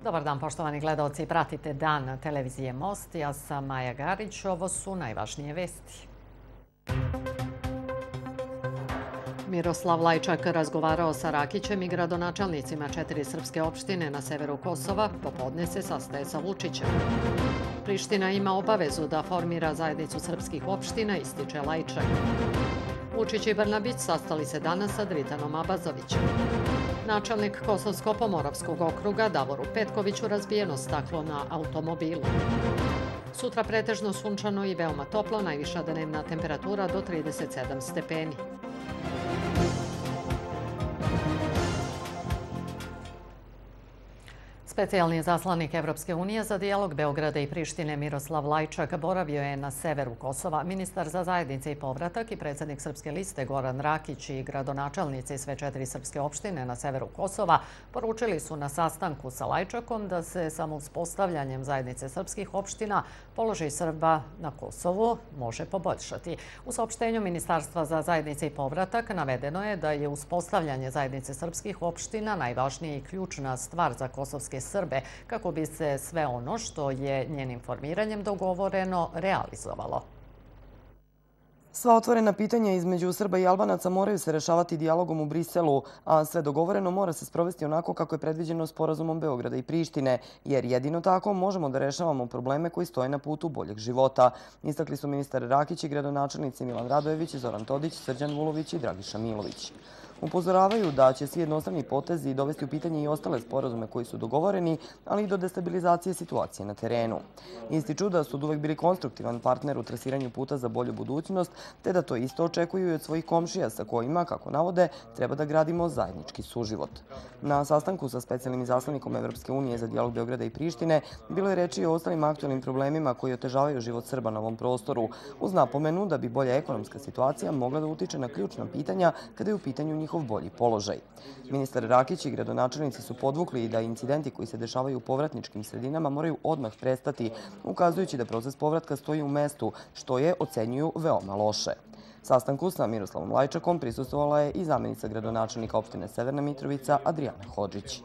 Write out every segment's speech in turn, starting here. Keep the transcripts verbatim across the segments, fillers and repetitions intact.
Dobar dan, poštovani gledaoci. Pratite Dan televizije Most. Ja sam Maja Garić. Ovo su najvažnije vesti. Miroslav Lajčak razgovarao sa Rakićem i gradonačelnicima četiri srpske opštine na severu Kosova. Popodne se sastaje sa Vučićem. Priština ima obavezu da formira zajednicu srpskih opština, ističe Lajčak. Vučić i Brnabić sastali se danas sa Dritanom Abazovićem. Načelnik Kosovsko-Pomoravskog okruga Davoru Petkoviću razbijeno staklo na automobilu. Sutra pretežno sunčano i veoma toplo, najviša dnevna temperatura do trideset sedam stepeni. Specijalni zaslanik Evropske unije za dijalog Beograda i Prištine Miroslav Lajčak boravio je na severu Kosova. Ministar za zajednice i povratak i predsjednik Srpske liste Goran Rakić i gradonačelnici sve četiri srpske opštine na severu Kosova poručili su na sastanku sa Lajčakom da se samo uspostavljanjem zajednice srpskih opština položaj Srba na Kosovu može poboljšati. U saopštenju Ministarstva za zajednice i povratak navedeno je da je uspostavljanje zajednice srpskih opština najvažnija i ključna stvar za kosovske Srbe, kako bi se sve ono što je njenim formiranjem dogovoreno realizovalo. Sva otvorena pitanja između Srba i Albanaca moraju se rešavati dijalogom u Briselu, a sve dogovoreno mora se sprovesti onako kako je predviđeno sporazumom Beograda i Prištine, jer jedino tako možemo da rešavamo probleme koji stoje na putu boljeg života. Istakli su ministar Rakić i gradonačelnici Milan Radojević, Zoran Todić, Srđan Vulović i Dragiša Milović. Upozoravaju da će svi jednostavni potezi dovesti u pitanje i ostale sporazume koji su dogovoreni, ali i do destabilizacije situacije na terenu. Ističu da su uvek bili konstruktivan partner u trasiranju puta za bolju budućnost, te da to isto očekuju i od svojih komšija sa kojima, kako navode, treba da gradimo zajednički suživot. Na sastanku sa specijalnim izaslanikom Evropske unije za dijalog Beograda i Prištine bilo je reči o ostalim aktualnim problemima koji otežavaju život Srba na ovom prostoru, uz napomenu da bi bolja ekonomska situacija mogla da utiče na ključna pitanja kada je u pitanju njihov bolji položaj. Ministar Rakić i gradonačelnici su podvukli da incidenti koji se dešavaju u povratničkim sredinama moraju odmah prestati, ukazujući da proces povratka stoji u mestu, što je, ocenjuju, veoma loše. Sastanku sa Miroslavom Lajčakom prisustvovala je i zamenica gradonačelnika opštine Severna Mitrovica Adrijana Hodžić.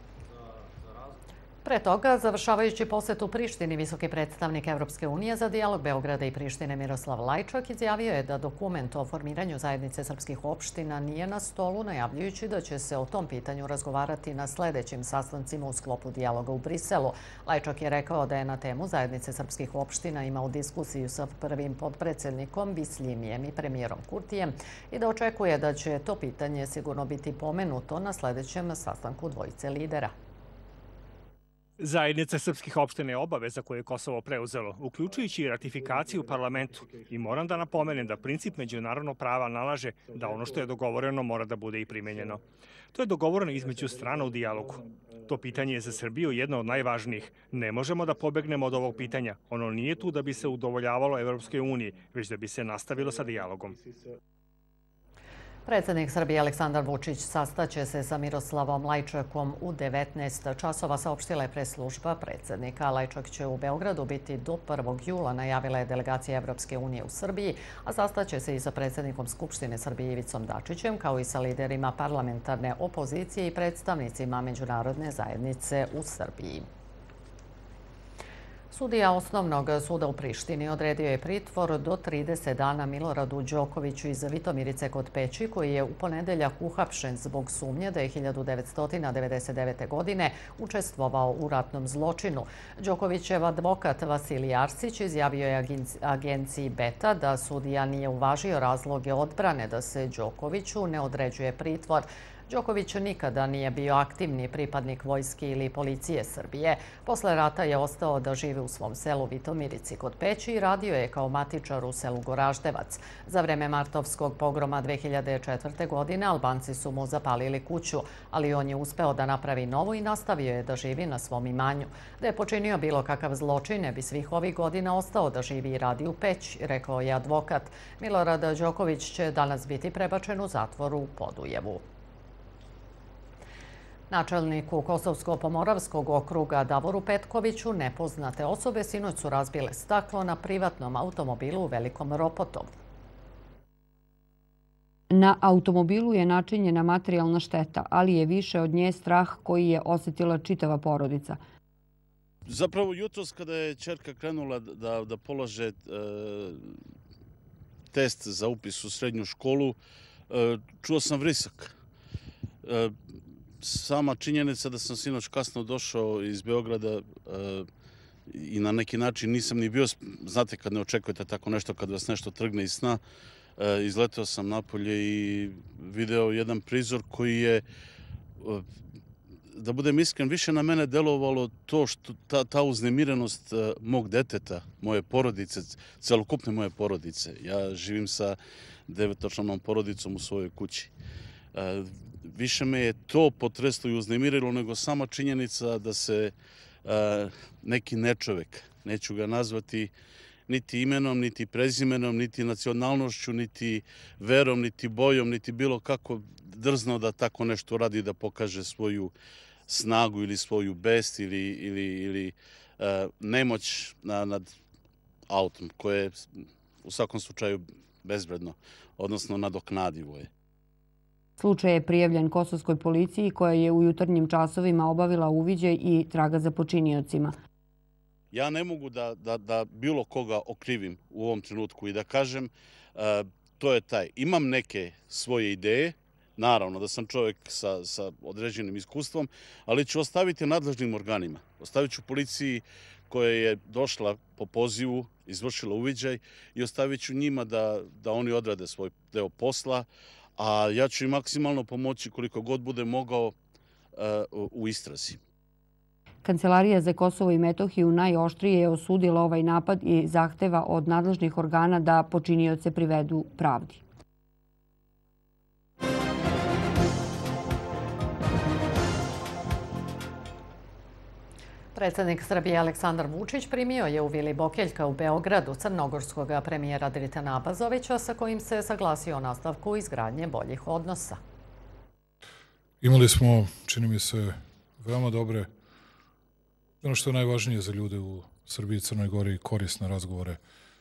Pre toga, završavajući posetu Prištini, visoki predstavnik Evropske unije za dijalog Beograda i Prištine Miroslav Lajčak izjavio je da dokument o formiranju zajednice srpskih opština nije na stolu, najavljujući da će se o tom pitanju razgovarati na sledećim sastancima u sklopu dijaloga u Briselu. Lajčak je rekao da je na temu zajednice srpskih opština imao diskusiju sa prvim podpredsednikom Bislimijem i premijerom Kurtijem i da očekuje da će to pitanje sigurno biti pomenuto na sledećem sastanku dvojice lidera. Zajednica srpskih opština je obaveza koju je Kosovo preuzelo, uključujući i ratifikaciju u parlamentu. I moram da napomenem da princip međunarodnog prava nalaže da ono što je dogovoreno mora da bude i primenjeno. To je dogovoreno između strana u dijalogu. To pitanje je za Srbiju jedno od najvažnijih. Ne možemo da pobegnemo od ovog pitanja. Ono nije tu da bi se udovoljavalo Evropskoj uniji, već da bi se nastavilo sa dijalogom. Predsjednik Srbije Aleksandar Vučić sastaće se sa Miroslavom Lajčakom u devetnaest časova, saopštila je preslužba predsjednika. Lajčak će u Beogradu biti do prvog jula, najavila je delegacija Evropske unije u Srbiji, a sastaće se i sa predsjednikom Skupštine Srbije Ivicom Dačićem, kao i sa liderima parlamentarne opozicije i predstavnicima međunarodne zajednice u Srbiji. Sudija Osnovnog suda u Prištini odredio je pritvor do trideset dana Miloradu Đokoviću iz Vitomirice kod Peći, koji je u ponedeljak uhapšen zbog sumnje da je hiljadu devetsto devedeset devete. godine učestvovao u ratnom zločinu. Đokovićev advokat Vasilij Arsić izjavio je agenciji Beta da sudija nije uvažio razloge odbrane da se Đokoviću ne određuje pritvor. Đoković nikada nije bio aktivni pripadnik vojske ili policije Srbije. Posle rata je ostao da živi u svom selu Vitomirici kod Peći i radio je kao matičar u selu Goraždevac. Za vreme martovskog pogroma dve hiljade četvrte. godine Albanci su mu zapalili kuću, ali on je uspeo da napravi novu i nastavio je da živi na svom imanju. Da je počinio bilo kakav zločin, ne bi svih ovih godina ostao da živi i radi u Peći, rekao je advokat. Milorad Đoković će danas biti prebačen u zatvor u Podujevu. Načelniku Kosovsko-Pomoravskog okruga Davoru Petkoviću nepoznate osobe sinoć su razbile staklo na privatnom automobilu u Velikom Ropotovu. Na automobilu je načinjena materijalna šteta, ali je više od nje strah koji je osjetila čitava porodica. Zapravo jutros kada je ćerka krenula da, da polaže e, test za upis u srednju školu, e, čuo sam vrisak. E, sama činjenica da sam sinoć kasno došao iz Beograda e, i na neki način nisam ni bio, znate kad ne očekujete tako nešto, kad vas nešto trgne iz sna, e, izleteo sam napolje i video jedan prizor koji je, e, da budem iskren, više na mene delovalo to što ta, ta uznemirenost uh, mog deteta, moje porodice, celokupne moje porodice. Ja živim sa devetočlanom porodicom u svojoj kući. Uh, više me je to potreslo i uznemirilo nego sama činjenica da se uh, neki nečovek, neću ga nazvati niti imenom, niti prezimenom, niti nacionalnošću, niti verom, niti bojom, niti bilo kako drznao da tako nešto radi, da pokaže svoju snagu ili svoju best ili, ili, ili uh, nemoć na, nad autom, koje je u svakom slučaju bezvredno, odnosno nadoknadivo je. Slučaj je prijavljen kosovskoj policiji koja je u jutarnjim časovima obavila uviđaj i traga za počiniocima. Ja ne mogu da, da, da bilo koga okrivim u ovom trenutku i da kažem uh, to je taj. Imam neke svoje ideje, naravno da sam čovjek sa, sa određenim iskustvom, ali ću ostaviti nadležnim organima. Ostavit ću policiji koja je došla po pozivu, izvršila uviđaj i ostavit ću njima da, da oni odrade svoj deo posla, a ja ću im maksimalno pomoći koliko god bude mogao uh, u istrazi. Kancelarija za Kosovo i Metohiju najoštrije je osudila ovaj napad i zahteva od nadležnih organa da počinioce privedu pravdi. Predsjednik Srbije Aleksandar Vučić primio je u Vili Bokeljka u Beogradu crnogorskog premijera Dritana Abazovića sa kojim se saglasio o nastavku izgradnje boljih odnosa. Imali smo, čini mi se, veoma dobre, ono što je najvažnije za ljude u Srbiji i Crnoj Gori, korisne razgovore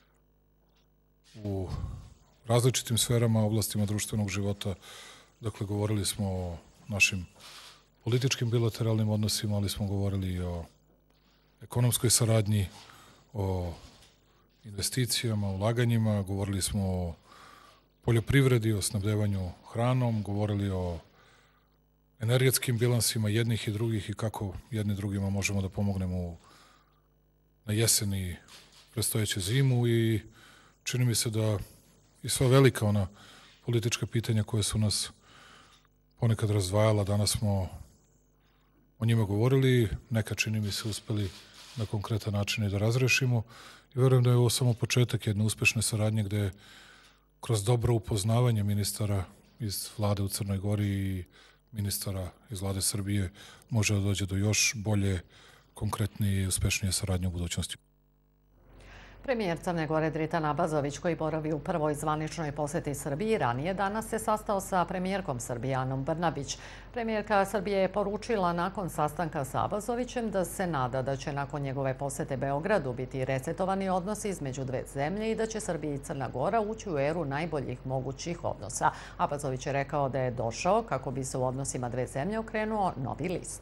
u različitim sferama, oblastima društvenog života. Dakle, govorili smo o našim političkim bilateralnim odnosima, ali smo govorili i o ekonomskoj saradnji, o investicijama, ulaganjima, govorili smo o poljoprivredi, o snabdevanju hranom, govorili o energetskim bilansima jednih i drugih i kako jedni drugima možemo da pomognemo na jesen i predstojeću zimu i čini mi se da i sva velika ona politička pitanja koje su nas ponekad razdvajala, danas smo o njima govorili, neka čini mi se uspeli na konkretan način i da razrešimo i verujem da je ovo samo početak jedne uspešne saradnje gde kroz dobro upoznavanje ministara iz vlade u Crnoj Gori i ministara iz vlade Srbije može da dođe do još bolje, konkretnije i uspešnije saradnje u budućnosti. Premijer Crne Gore Dritan Abazović, koji boravi u prvoj zvaničnoj poseti Srbiji, ranije danas se sastao sa premijerkom Srbije Anom Brnabić. Premijerka Srbije je poručila nakon sastanka sa Abazovićem da se nada da će nakon njegove posete Beogradu biti resetovani odnosi između dve zemlje i da će Srbija i Crna Gora ući u eru najboljih mogućih odnosa. Abazović je rekao da je došao kako bi se u odnosima dve zemlje okrenuo novi list.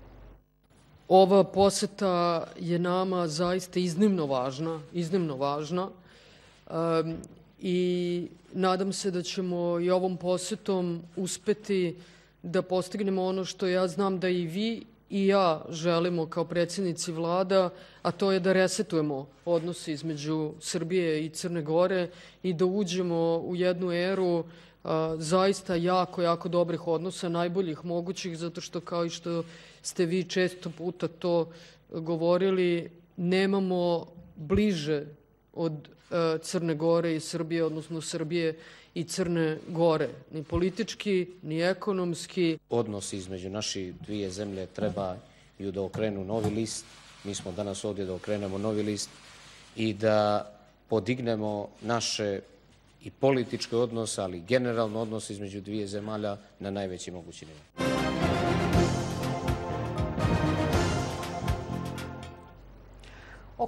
Ova poseta je nama zaista iznimno važna, iznimno važna um, i nadam se da ćemo i ovom posetom uspeti da postignemo ono što ja znam da i vi i ja želimo kao predsjednici vlada, a to je da resetujemo odnose između Srbije i Crne Gore i da uđemo u jednu eru a, zaista jako, jako dobrih odnosa, najboljih mogućih, zato što kao i što ste vi često puta to govorili, nemamo bliže od a, Crne Gore i Srbije, odnosno Srbije i Crne Gore, ni politički, ni ekonomski. Odnosi između naših dvije zemlje trebaju da okrenu novi list. Mi smo danas ovdje da okrenemo novi list i da podignemo naše i političke odnose, ali generalno odnos između dvije zemalja na najveći mogući nivo.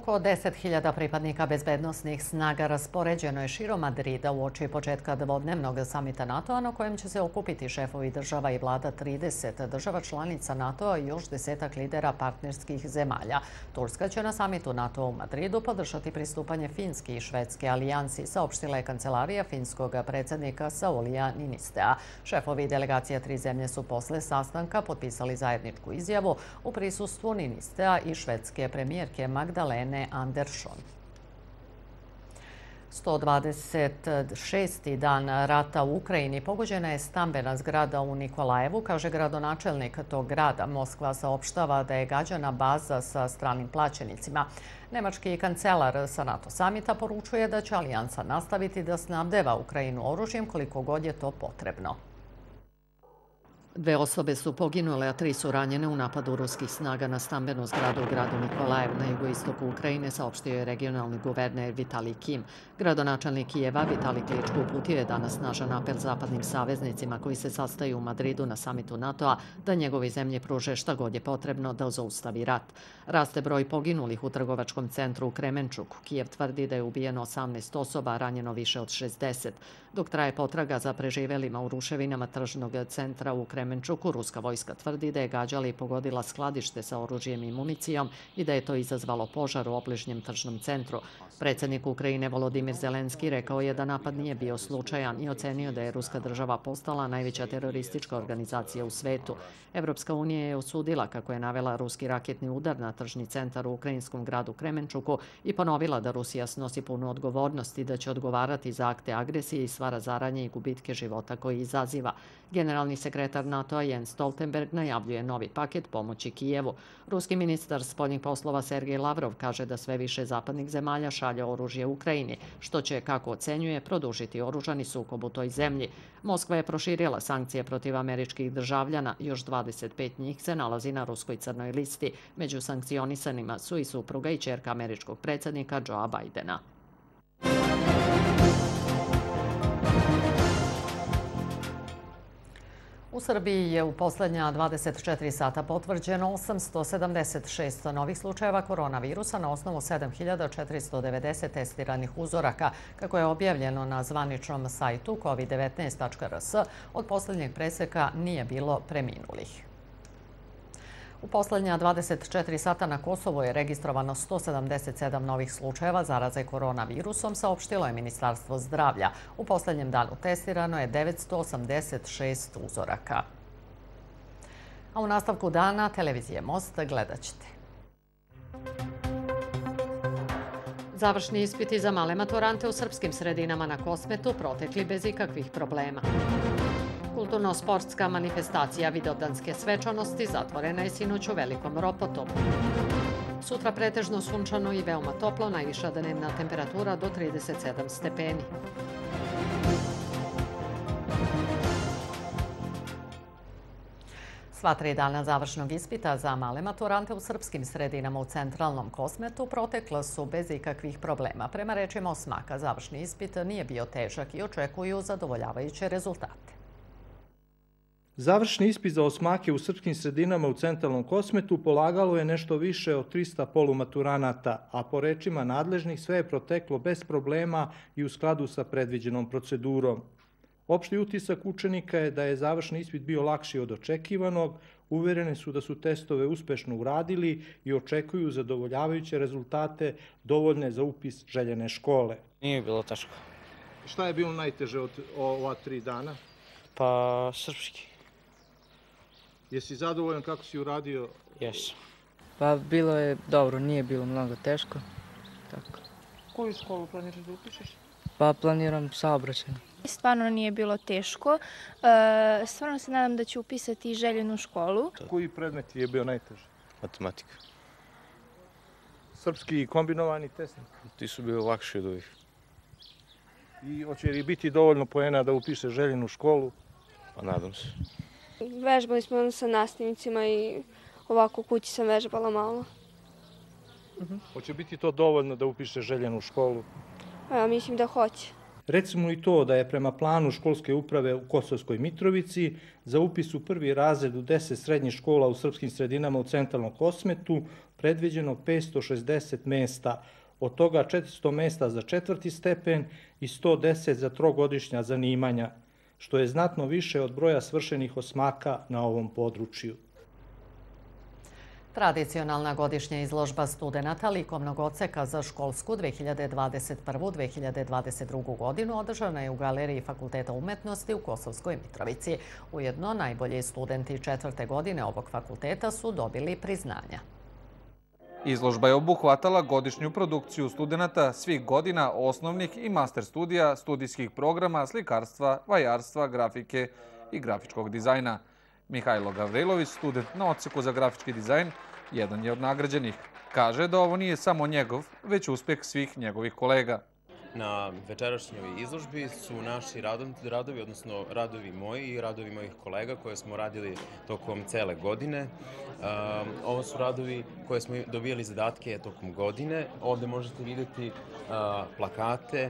Oko deset hiljada pripadnika bezbednosnih snaga raspoređeno je širom Madrida uoči početka dvodnevnog samita NATO-a na kojem će se okupiti šefovi država i vlada trideset država članica NATO-a i još desetak lidera partnerskih zemalja. Turska će na samitu NATO u Madridu podržati pristupanje Finske i Švedske alijansi, saopštila je kancelarija finskog predsjednika Saulija Niinistea. Šefovi delegacija tri zemlje su posle sastanka potpisali zajedničku izjavu u prisustvu Niinistea i švedske premijerke Magdalene Andersson. sto dvadeset šesti dan rata u Ukrajini pogođena je stambena zgrada u Nikolajevu, kaže gradonačelnik tog grada. Moskva saopštava da je gađana baza sa stranim plaćenicima. Nemački kancelar sa NATO samita poručuje da će alijansa nastaviti da snabdeva Ukrajinu oružjem koliko god je to potrebno. Dve osobe su poginule, a tri su ranjene u napadu ruskih snaga na stambenu zgradu u gradu Nikolajev na jugoistoku Ukrajine, saopštio je regionalni guverner Vitalij Kim. Gradonačelnik Kijeva Vitalij Kličko uputio je danas snažan apel zapadnim saveznicima koji se sastaju u Madridu na samitu NATO-a da njegovi zemlje pruže šta god je potrebno da zaustavi rat. Raste broj poginulih u trgovačkom centru u Kremenčuku. Kijev tvrdi da je ubijeno osamnaest osoba, a ranjeno više od šezdeset. Dok traje potraga za preživelima u ruševinama tržnog centra u Kremenčuku, ruska vojska tvrdi da je gađala i pogodila skladište sa oružjem i municijom i da je to izazvalo požar u obližnjem tržnom centru. Predsjednik Ukrajine Volodimir Zelenski rekao je da napad nije bio slučajan i ocenio da je ruska država postala najveća teroristička organizacija u svetu. Evropska unija je osudila kako je navela ruski raketni udar na tržni centar u ukrajinskom gradu Kremenčuku i ponovila da Rusija snosi punu odgovornost i da će odgovarati za akte agresije i sva razaranje i gubitke života koji izaziva. Generalni sekretar NATO-a Jens Stoltenberg najavljuje novi paket pomoći Kijevu. Ruski ministar spoljnih poslova Sergej Lavrov kaže da sve više zapadnih zemalja šalje oružje Ukrajini, što će, kako ocenjuje, produžiti oružani sukob u toj zemlji. Moskva je proširila sankcije protiv američkih državljana, još dvadeset pet njih se nalazi na ruskoj crnoj listi. Među sankcionisanima su i supruga i ćerka američkog predsjednika Joea Bidena. U Srbiji je u posljednja dvadeset četiri sata potvrđeno osamsto sedamdeset šest novih slučajeva koronavirusa na osnovu sedam hiljada četiristo devedeset testiranih uzoraka, kako je objavljeno na zvaničnom sajtu covid devetnaest tačka r s. Od posljednjeg preseka nije bilo preminulih. U posljednja dvadeset četiri sata na Kosovu je registrovano sto sedamdeset sedam novih slučajeva zaraze koronavirusom, saopštilo je Ministarstvo zdravlja. U posljednjem danu testirano je devetsto osamdeset šest uzoraka. A u nastavku dana televizije Most gledat ćete. Završni ispiti za male maturante u srpskim sredinama na Kosmetu protekli bez ikakvih problema. Kulturno-sportska manifestacija Vidovdanske svečanosti zatvorena je sinoć u Velikom Ropotovu. Sutra pretežno sunčano i veoma toplo, najviša dnevna temperatura do trideset sedam stepeni. Sva tri dana završnog ispita za male maturante u srpskim sredinama u centralnom Kosmetu protekla su bez ikakvih problema. Prema rečima Osmaka, završni ispit nije bio težak i očekuju zadovoljavajuće rezultate. Završni ispit za osmake u srpskim sredinama u centralnom Kosmetu polagalo je nešto više od trista polumaturanata, a po rečima nadležnih sve je proteklo bez problema i u skladu sa predviđenom procedurom. Opšti utisak učenika je da je završni ispit bio lakši od očekivanog, uvereni su da su testove uspešno uradili i očekuju zadovoljavajuće rezultate dovoljne za upis željene škole. Nije bilo teško. Šta je bilo najteže od ova tri dana? Pa srpski. Jesi zadovoljan kako si uradio? Jesam. Pa bilo je dobro, nije bilo mnogo teško. Tako. Koju školu planiraš da upišeš? Pa planiram saobraćajnu. Stvarno nije bilo teško. Stvarno se nadam da ću upisati željenu školu. Koji predmet je bio najteži? Matematika. Srpski i kombinovani test? Ti su bili lakši od ovih. I hoće li biti dovoljno poena da upiše željenu školu? Pa nadam se. Vežbali smo sa nastavnicima i ovako u kući sam vežbala malo. Hoće biti to dovoljno da upiše željenu školu? Ja mislim da hoće. Recimo i to da je prema planu školske uprave u Kosovskoj Mitrovici za upis u prvi razred u deset srednjih škola u srpskim sredinama u centralnom Kosmetu predviđeno petsto šezdeset mesta, od toga četiristo mesta za četvrti stepen i sto deset za trogodišnja zanimanja, što je znatno više od broja svršenih osmaka na ovom području. Tradicionalna godišnja izložba studenata likovnog odseka za školsku dve hiljade dvadeset prvu dve hiljade dvadeset drugu godinu održana je u Galeriji Fakulteta umetnosti u Kosovskoj Mitrovici. Ujedno, najbolji studenti četvrte godine ovog fakulteta su dobili priznanja. Izložba je obuhvatala godišnju produkciju studenata svih godina osnovnih i master studija, studijskih programa, slikarstva, vajarstva, grafike i grafičkog dizajna. Mihajlo Gavrilović, student na odseku za grafički dizajn, jedan je od nagrađenih. Kaže da ovo nije samo njegov, već uspeh svih njegovih kolega. Na večerašnjoj izložbi su naši radovi, odnosno radovi moji i radovi mojih kolega koje smo radili tokom cele godine. Ovo su radovi koje smo dobijali zadatke tokom godine. Ovde možete vidjeti plakate,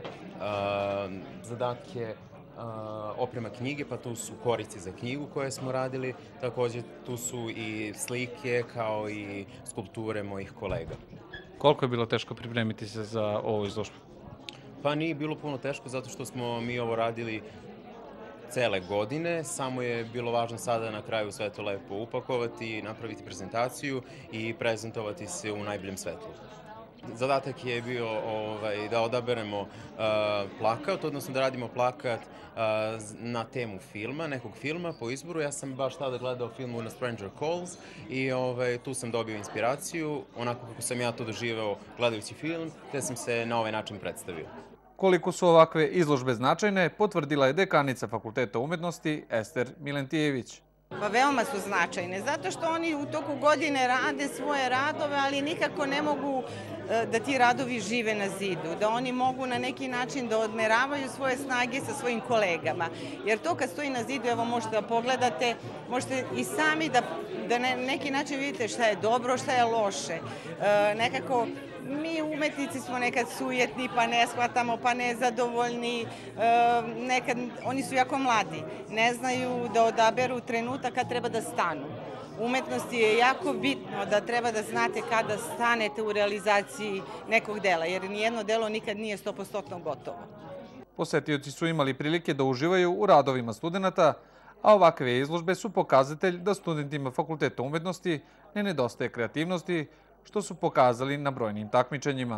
zadatke, oprema knjige, pa tu su korice za knjigu koje smo radili. Također tu su i slike kao i skulpture mojih kolega. Koliko je bilo teško pripremiti se za ovu izložbu? Pa nije bilo puno teško zato što smo mi ovo radili cele godine, samo je bilo važno sada na kraju sve to lepo upakovati, napraviti prezentaciju i prezentovati se u najboljem svetlu. Zadatak je bio ovaj, da odaberemo uh, plakat, odnosno da radimo plakat uh, na temu filma, nekog filma po izboru. Ja sam baš tada gledao film When a Stranger Calls i ovaj, tu sam dobio inspiraciju, onako kako sam ja to doživeo gledajući film, te sam se na ovaj način predstavio. Koliko su ovakve izložbe značajne, potvrdila je dekanica Fakulteta umetnosti Ester Milentijević. Pa veoma su značajne, zato što oni u toku godine rade svoje radove, ali nikako ne mogu da ti radovi žive na zidu, da oni mogu na neki način da odmeravaju svoje snage sa svojim kolegama. Jer to kad stoji na zidu, evo možete da pogledate, možete i sami da, da na neki način vidite šta je dobro, šta je loše. E, nekako mi umetnici smo nekad sujetni, pa ne shvatamo, pa nezadovoljni. E, nekad, oni su jako mladi, ne znaju da odaberu trenutak kad treba da stanu. Umetnosti je jako bitno da treba da znate kada stanete u realizaciji nekog dela, jer nijedno delo nikad nije sto posto gotovo. Posetioci su imali prilike da uživaju u radovima studenta, a ovakve izložbe su pokazatelj da studentima Fakulteta umetnosti ne nedostaje kreativnosti, što su pokazali na brojnim takmičenjima.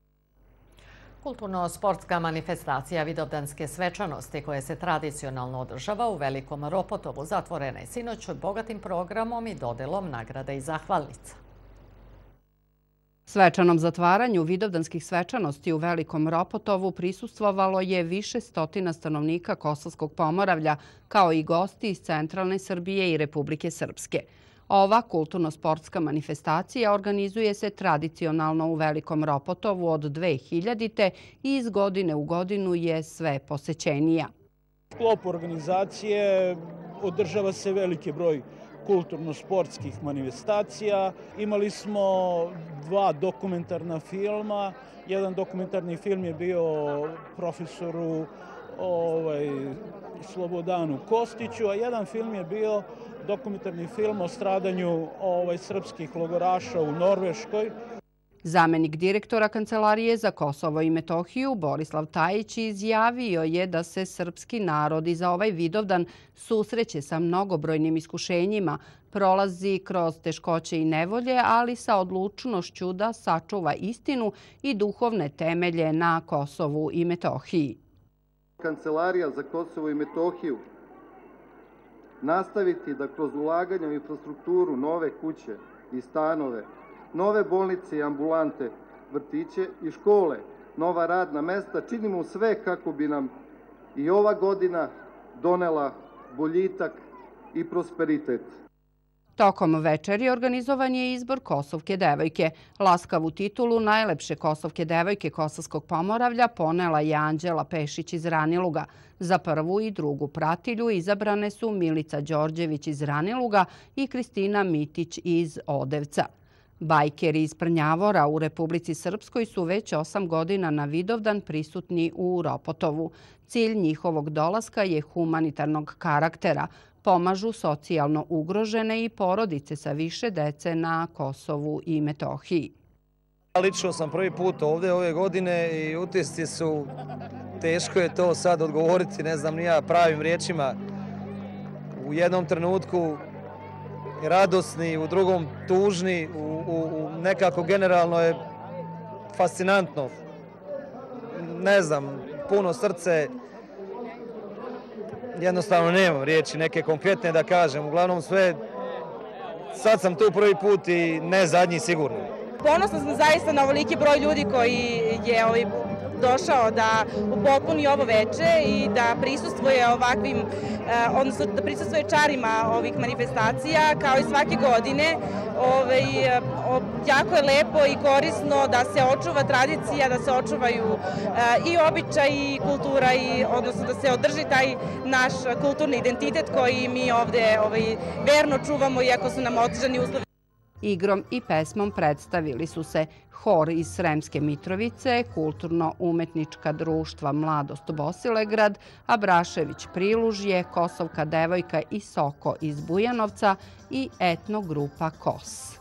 Kulturno-sportska manifestacija Vidovdanske svečanosti koje se tradicionalno održava u Velikom Ropotovu zatvorena je sinoć bogatim programom i dodelom nagrada i zahvalnica. Svečanom zatvaranju Vidovdanskih svečanosti u Velikom Ropotovu prisustvovalo je više stotina stanovnika Kosovskog Pomoravlja, kao i gosti iz centralne Srbije i Republike Srpske. Ova kulturno-sportska manifestacija organizuje se tradicionalno u Velikom Ropotovu od dve hiljadite i iz godine u godinu je sve posećenija. U sklopu organizacije održava se veliki broj kulturno-sportskih manifestacija. Imali smo dva dokumentarna filma. Jedan dokumentarni film je bio profesoru ovaj, Slobodanu Kostiću, a jedan film je bio dokumentarni film o stradanju ovaj, srpskih logoraša u Norveškoj. Zamenik direktora Kancelarije za Kosovo i Metohiju Borislav Tajić izjavio je da se srpski narod i za ovaj Vidovdan susreće sa mnogobrojnim iskušenjima, prolazi kroz teškoće i nevolje, ali sa odlučnošću da sačuva istinu i duhovne temelje na Kosovu i Metohiji. Kancelarija za Kosovo i Metohiju nastaviti da kroz ulaganje u infrastrukturu, nove kuće i stanove, nove bolnice i ambulante, vrtiće i škole, nova radna mesta, činimo sve kako bi nam i ova godina donela boljitak i prosperitet. Tokom večeri organizovan je izbor Kosovke devojke. Laskavu titulu najlepše Kosovke devojke Kosovskog Pomoravlja ponela je Anđela Pešić iz Raniluga. Za prvu i drugu pratilju izabrane su Milica Đorđević iz Raniluga i Kristina Mitić iz Odevca. Bajkeri iz Prnjavora u Republici Srpskoj su već osam godina na Vidovdan prisutni u Ropotovu. Cilj njihovog dolaska je humanitarnog karaktera. pomažu socijalno ugrožene i porodice sa više dece na Kosovu i Metohiji. Lično sam prvi put ovdje ove godine i utisci su, teško je to sad odgovoriti, ne znam ni ja pravim riječima. U jednom trenutku radosni, u drugom tužni, u, u, u nekako generalno je fascinantno. Ne znam, puno srce, jednostavno nemam riječi neke konkretne da kažem. Uglavnom sve, sad sam tu prvi put i ne zadnji sigurno. Ponosna sam zaista na ovoliki broj ljudi koji je ovaj, došao da upotpuni ovo veče i da prisustvuje ovakvim, odnosno da prisustvuje čarima ovih manifestacija, kao i svake godine. Ovaj, jako je lepo i korisno da se očuva tradicija, da se očuvaju i običaj i kultura, i, odnosno da se održi taj naš kulturni identitet koji mi ovde ovaj, verno čuvamo, iako su nam otežani uslovi. Igrom i pesmom predstavili su se hor iz Sremske Mitrovice, kulturno-umetnička društva Mladost Bosilegrad, Abrašević Prilužje, Kosovka devojka i Soko iz Bujanovca i etnogrupa Kos.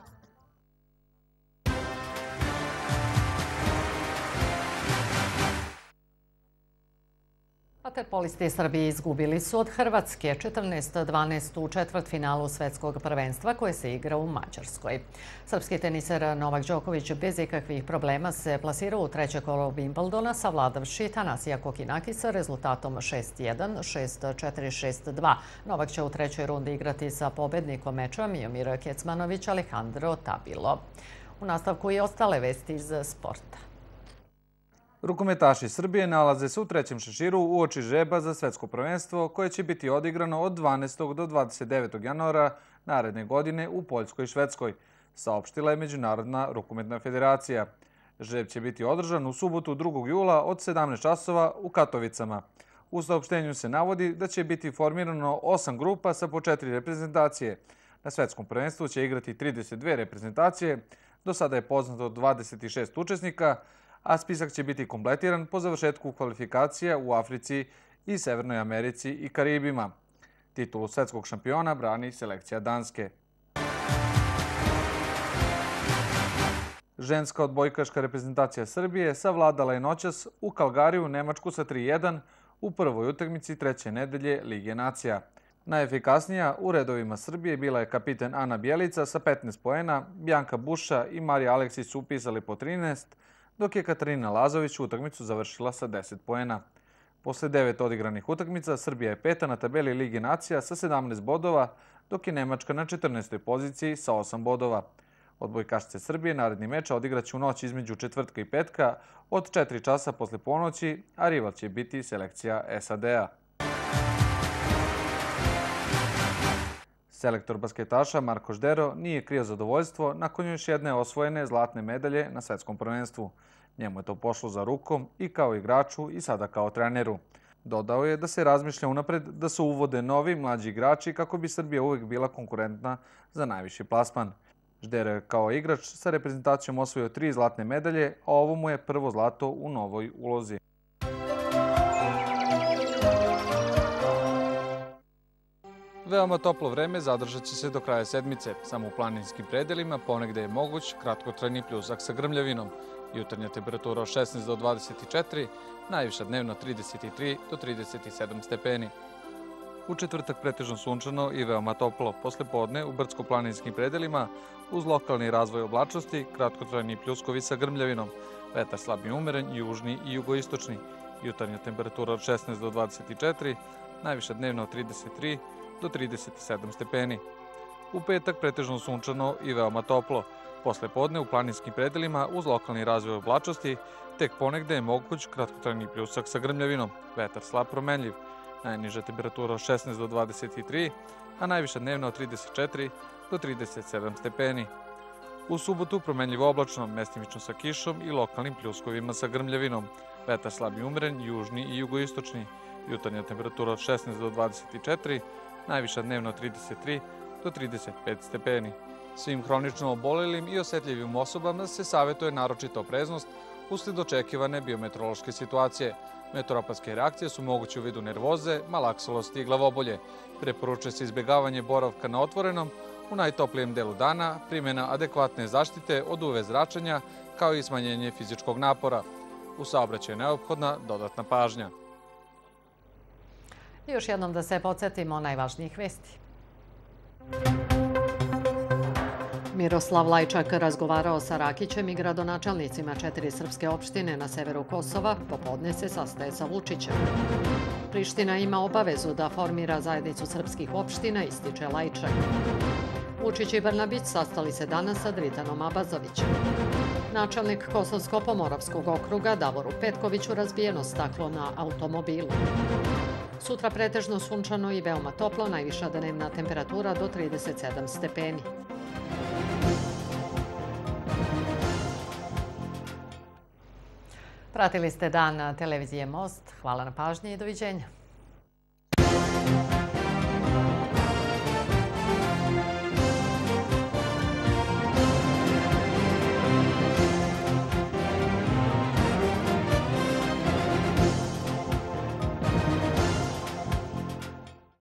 Vaterpolisti Srbije izgubili su od Hrvatske četrnaest dvanaest u četvrtfinalu svetskog prvenstva koje se igra u Mađarskoj. Srpski teniser Novak Đoković bez ikakvih problema se plasirao u treće kolo Wimbledona savladavši Tanasija Kokinakisa rezultatom šest jedan, šest četiri, šest dva. Novak će u trećoj rundi igrati sa pobednikom meča Miomir Kecmanović Alejandro Tabilo. U nastavku i ostale vesti iz sporta. Rukometaši Srbije nalaze se u trećem šeširu uoči žreba za svetsko prvenstvo koje će biti odigrano od dvanaestog do dvadeset devetog januara naredne godine u Poljskoj i Švedskoj, saopštila je Međunarodna rukometna federacija. Žreb će biti održan u subotu drugog jula od sedamnaest časova u Katovicama. U saopštenju se navodi da će biti formirano osam grupa sa po četiri reprezentacije. Na svetskom prvenstvu će igrati trideset dve reprezentacije, do sada je poznato dvadeset šest učesnika, a spisak će biti kompletiran po završetku kvalifikacija u Africi i Severnoj Americi i Karibima. Titulu svetskog šampiona brani selekcija Danske. Ženska odbojkaška reprezentacija Srbije savladala je noćas u Kalgariju Nemačku sa tri jedan u prvoj utakmici treće nedelje Lige nacija. Najefikasnija u redovima Srbije bila je kapiten Ana Bjelica sa petnaest poena, Bjanka Buša i Marija Aleksić su upisali po trinaest, dok je Katarina Lazović utakmicu završila sa deset poena. Posle devet odigranih utakmica, Srbija je peta na tabeli Lige nacija sa sedamnaest bodova, dok je Nemačka na četrnaestoj poziciji sa osam bodova. Odbojkašice Srbije naredni meč odigraće u noć između četvrtka i petka od četiri časa posle ponoći, a rival će biti selekcija S A D-a. Selektor basketaša Marko Ždero nije krio zadovoljstvo nakon još jedne osvojene zlatne medalje na svetskom prvenstvu. Njemu je to pošlo za rukom i kao igraču i sada kao treneru. Dodao je da se razmišlja unapred da se uvode novi mlađi igrači kako bi Srbija uvek bila konkurentna za najviši plasman. Ždero je kao igrač sa reprezentacijom osvojio tri zlatne medalje, a ovo mu je prvo zlato u novoj ulozi. Veoma toplo vreme zadržat će se do kraja sedmice. Samo u planinskim predelima ponegde je moguć kratkotrajni pljusak sa grmljavinom. Jutarnja temperatura od šesnaest do dvadeset četiri, najviša dnevno trideset tri do trideset sedam stepeni. U četvrtak pretežno sunčano i veoma toplo. Posle podne u brdsko-planinskim predelima uz lokalni razvoj oblačnosti kratkotrajni pljuskovi sa grmljavinom. Vetar slab i umeren, južni i jugoistočni. Jutarnja temperatura od šesnaest do dvadeset četiri, najviša dnevno od trideset tri do trideset sedam stepeni. U petak pretežno sunčano i veoma toplo. Posle podne u planinskim predelima uz lokalni razvoj oblačnosti tek ponegde je moguć kratkotrajni pljusak sa grmljavinom. Vetar slab promenljiv. Najniža temperatura od šesnaest do dvadeset tri, a najviša dnevna od trideset četiri do trideset sedam stepeni. U subotu promenljivo oblačno, mestimično sa kišom i lokalnim pljuskovima sa grmljavinom. Vetar slab i umeren, južni i jugoistočni. Jutarnja temperatura od šesnaest do dvadeset četiri, najviša dnevno od trideset tri do trideset pet stepeni. Svim hronično obolelim i osetljivim osobama se savjetuje naročita opreznost usled očekivane biometeorološke situacije. Meteoropatske reakcije su moguće u vidu nervoze, malaksalosti i glavobolje. Preporučuje se izbjegavanje boravka na otvorenom u najtoplijem delu dana, primjena adekvatne zaštite od U V zračenja, kao i smanjenje fizičkog napora. U saobraćaju je neophodna dodatna pažnja. I još jednom da se podsjetimo najvažnijih vesti. Miroslav Lajčak razgovarao sa Rakićem i gradonačelnicima četiri srpske opštine na severu Kosova, popodne se sastaje sa Vučićem. Priština ima obavezu da formira zajednicu srpskih opština, ističe Lajčak. Vučić i Brnabić sastali se danas sa Dritanom Abazovićem. Načelnik Kosovsko-Pomoravskog okruga Davoru Petkoviću razbijeno staklo na automobilu. Sutra pretežno sunčano i veoma toplo, najviša dnevna temperatura do trideset sedam stepeni. Pratili ste dan televizije Most. Hvala na pažnji i doviđenja.